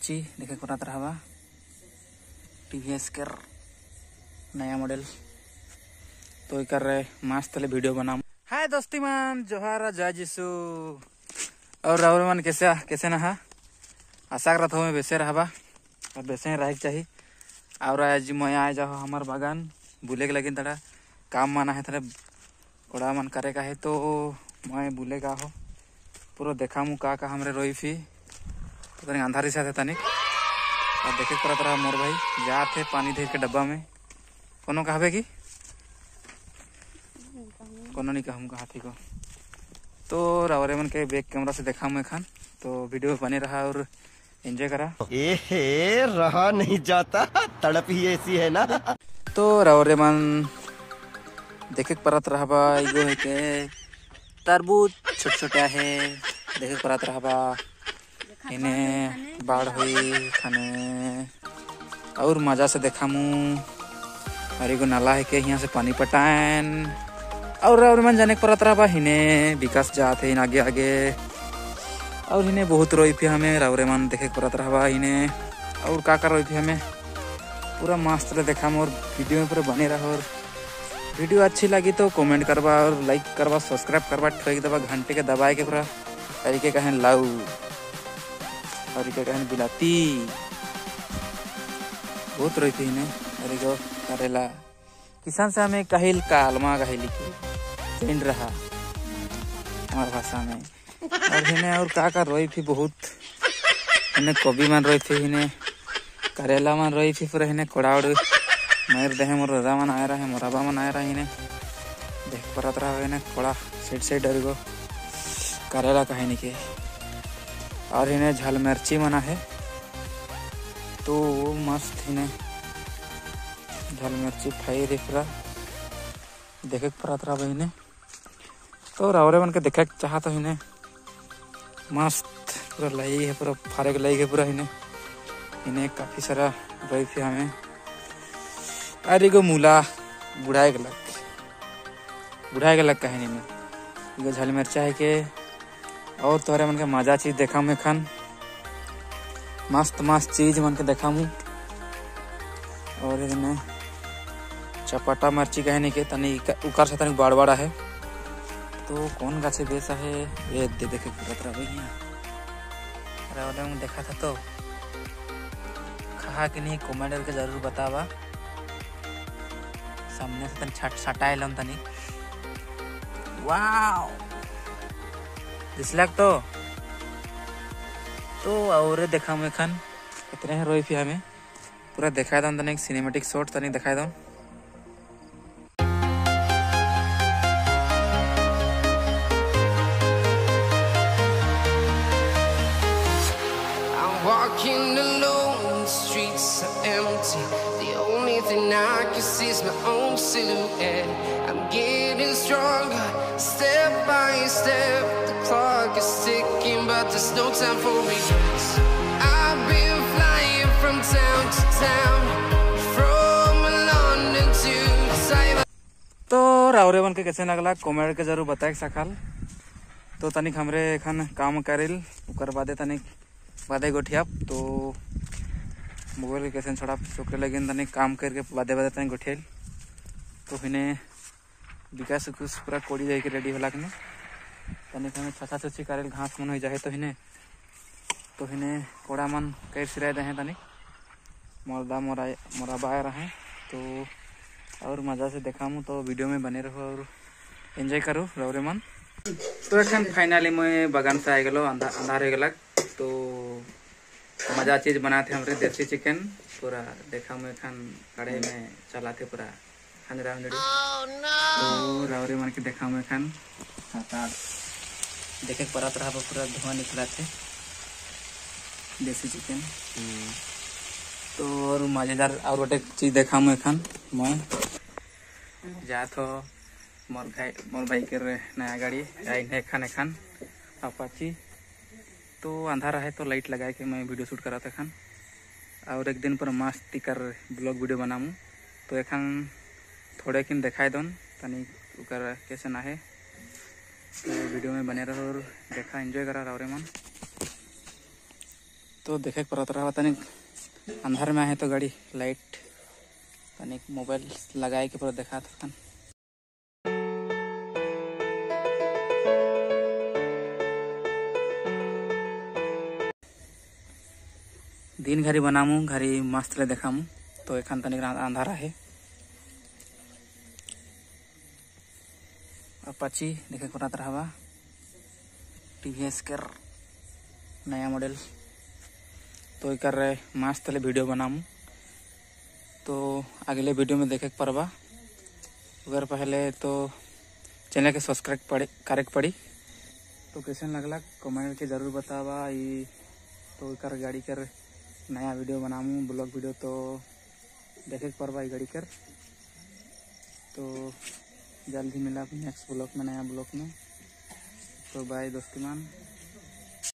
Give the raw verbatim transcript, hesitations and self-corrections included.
Apache देखे करत रहबा टीवीएस कर नया मॉडल तो कर रहे मस्त ले वीडियो बनाम। हाय दोस्ती मन जोहार जय जिसु और राहुल मन कैसे कैसे ना आशा करत हो मैं वैसे रहबा और वैसे ही रहे चाहिए। और आज मैं आए जाओ हमार बागान बुले के लगे थोड़ा काम माना है थोड़ा कोड़ा मन करे का है तो मैं बुले का हो पूरा देखा मु का का हमरे रोई फी तो तनी अंधारी से तनिक और देखे करत रहा मोर भाई जाते पानी धीर के डब्बा में कोनो कहबे की कोनो नहीं कहूँ हाथी को तो रावरे मन के बैक कैमरा से देखा मैं खान तो वीडियो बने रहा और एंजॉय करा। ए रहा नहीं जाता तड़प ही ऐसी है ना। तो रावरे मन देखे परत रहबा इगो है के तरबूज छोटे छोटे है देखे परत रहबा इन्हें बाढ़ हुई खाने और मजा से देखा मु और एगो नाला है के यहाँ से पानी पटाएन और और मन जाने परत रहबा हिने विकास जाते इन आगे आगे और इन्हें बहुत रोई थी हमें रावरे मन देखे परत रहबा इन्हें और का कर रोई थी हमें पूरा मस्त ले देखा और वीडियो में पूरा बने रहा। और वीडियो अच्छी लगी तो कमेंट करवा और लाइक करवा सब्सक्राइब करवा ठोक दबा घंटे के दबाए के पूरा तरीके का है लाऊ और के कहन बिलाती बहुत रोई थी इन्हें अरे गो करेला किसान से हमें कहिल कालमा कहिली की चेंड रहा हमारे भाषा में और इन्हें और का का रोई थी बहुत इन्हें कभी मन रोई थी इन्हें करेला मन रोई थी पूरा इन्हें कोड़ाउड़ मर दे मोर रजा मन आया रहा है मोराबा मन आया रहा इन्हें देख परत रहा इन्हें कोड़ा साइड साइड डर गो करेला कहानी के और इन्हें झल मिर्ची मना है तो मस्त इन्हें झल मिर्ची फाई रे पूरा देखे परत रहा इन्हें तो रावरे बन के देखे चाह तो इन्हें मस्त पूरा लाई है पूरा फारे के लाई है पूरा इन्हें इन्हें काफी सारा रही थी हमें अरे गो मूला बुढ़ाए के लग बुढ़ाए के लग कहानी में ये झल मिर्चा है के और तोहरे मन के मजा चीज देखा मैं खान मस्त मस्त चीज मन के देखा मु और इन्हें चपाटा मिर्ची कहने के तनी उकार से तनी बाड़ बाड़ा है तो कौन गाछे बेसा है ये दे देखे करत रहा भैया अरे वाले में देखा था तो कहा कि नहीं कमेंट करके जरूर बतावा सामने से तनी छट छटाए लन तनी वाओ दिसलक तो तो और देखा मैं खान कितने हैं रोई फिर हमें पूरा दिखाई दो तनी सिनेमेटिक शॉट तनी दिखाई दो। Walking alone, the streets are empty. The only thing I can see is my own silhouette. I'm getting stronger, step by step. The clock is ticking, but there's no time for regrets. I've been flying from town to town, from London to Taiwan. तो रावरे बन के कैसे लगला comment के जरूर बताए सकाल तो तनिक हमरे एखन काम करेल उकर बादे तनिक बादे गोठियाप तो मोबाइल के कैसे छोड़ा छोकरे लगे तनिक काम करके बादे बादे तनिक गोठियल तो इन्हें विकास कुछ पूरा कोड़ी जाके रेडी होला के तनिक हमें छछा छुछी करेल घास मन हो जाए तो इन्हें तो इन्हें कोड़ा मन कैर सिराए दे तनिक मोरदा मोरा मोराबा रहे तो और मजा से देखा मु तो वीडियो में बने रहो और एंजॉय करो रौरे मन। तो एखन फाइनली मैं बागान से आ गलो अंधा अंधार हो गलक तो मजा चीज बनाते हमरे देसी चिकन पूरा देखा मैं खान कढ़ाई में चलाते पूरा हंजरा हंजरी तो रावरे मन के देखा मैं खान देखे परत रहा पूरा धुआं निकला थे देसी चिकन तो और मजेदार और गोटे चीज देखा मैं खान मैं जा तो मोर भाई मोर भाई के नया गाड़ी आई खान एखान अपाची तो अंधार है तो लाइट लगा के मैं वीडियो शूट करा था खान और एक दिन पर मस्त कर ब्लॉग वीडियो बनामू तो एखान थोड़े किन दिखाई दन तनी उकर कैसे ना है तो वीडियो में बने रहो और देखा एंजॉय करा रहा मन। तो देखे पड़त रहा तनिक अंधार में आए तो गाड़ी लाइट तनिक मोबाइल लगाए के पूरा देखा था। दिन घरी बनामू घरी मस्त ले देखामू तो एखन तनिक अंधारा है। अपाची देखे पड़त रहा टीवीएस के नया मॉडल तो एक मस्त ले वीडियो बनामू तो अगले वीडियो में देखे पड़बा। अगर पहले तो चैनल के सब्सक्राइब पड़े करे पड़ी तो कैसे लगला कमेंट के जरूर बतावा। ये तो कर गाड़ी कर नया वीडियो बनामू ब्लॉग वीडियो तो देखे पड़बा गाड़ी कर। तो जल्द ही मिला नेक्स्ट ब्लॉग में नया ब्लॉग में। तो बाय दोस्ती मान।